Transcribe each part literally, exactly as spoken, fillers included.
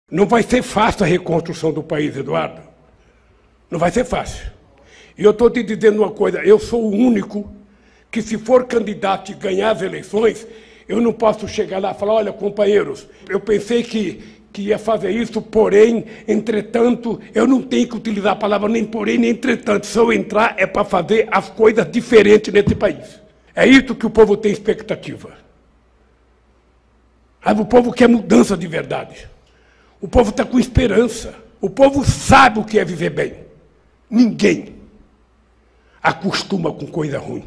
Não vai ser fácil a reconstrução do país, Eduardo. Não vai ser fácil. E eu estou te dizendo uma coisa, eu sou o único que, se for candidato e ganhar as eleições, eu não posso chegar lá e falar, olha, companheiros, eu pensei que, que ia fazer isso, porém, entretanto, eu não tenho que utilizar a palavra nem porém, nem entretanto. Se eu entrar, é para fazer as coisas diferentes nesse país. É isso que o povo tem expectativa. Mas o povo quer mudança de verdade. O povo está com esperança. O povo sabe o que é viver bem. Ninguém acostuma com coisa ruim.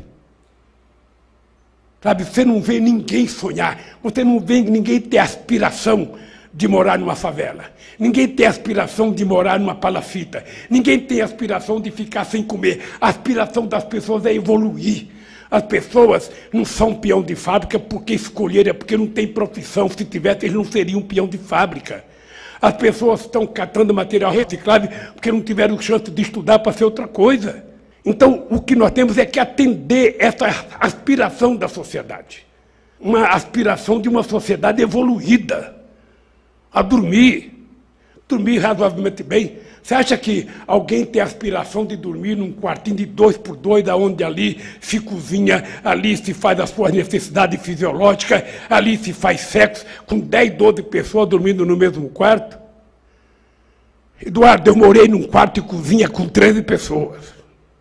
Sabe, você não vê ninguém sonhar, você não vê ninguém ter aspiração de morar numa favela. Ninguém tem aspiração de morar numa palafita. Ninguém tem aspiração de ficar sem comer. A aspiração das pessoas é evoluir. As pessoas não são peão de fábrica porque escolheram, é porque não tem profissão. Se tivesse, eles não seriam peão de fábrica. As pessoas estão catando material reciclável porque não tiveram chance de estudar para ser outra coisa. Então, o que nós temos é que atender essa aspiração da sociedade. Uma aspiração de uma sociedade evoluída. A dormir. Dormir razoavelmente bem. Você acha que alguém tem a aspiração de dormir num quartinho de dois por dois, onde ali se cozinha, ali se faz as suas necessidades fisiológicas, ali se faz sexo, com dez, doze pessoas dormindo no mesmo quarto? Eduardo, eu morei num quarto de cozinha com treze pessoas.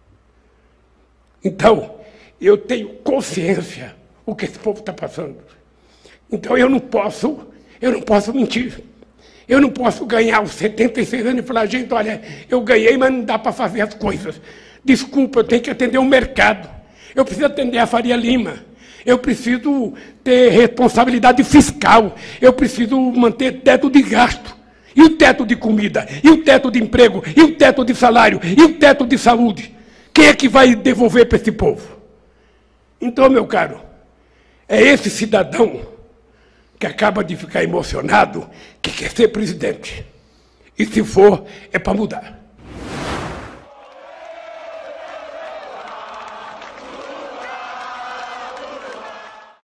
Então, eu tenho consciência do que esse povo está passando. Então, eu não posso, eu não posso mentir. Eu não posso ganhar os setenta e seis anos e falar, gente, olha, eu ganhei, mas não dá para fazer as coisas. Desculpa, eu tenho que atender o mercado. Eu preciso atender a Faria Lima. Eu preciso ter responsabilidade fiscal. Eu preciso manter teto de gasto. E o teto de comida? E o teto de emprego? E o teto de salário? E o teto de saúde? Quem é que vai devolver para esse povo? Então, meu caro, é esse cidadão que acaba de ficar emocionado, que quer ser presidente. E se for, é para mudar.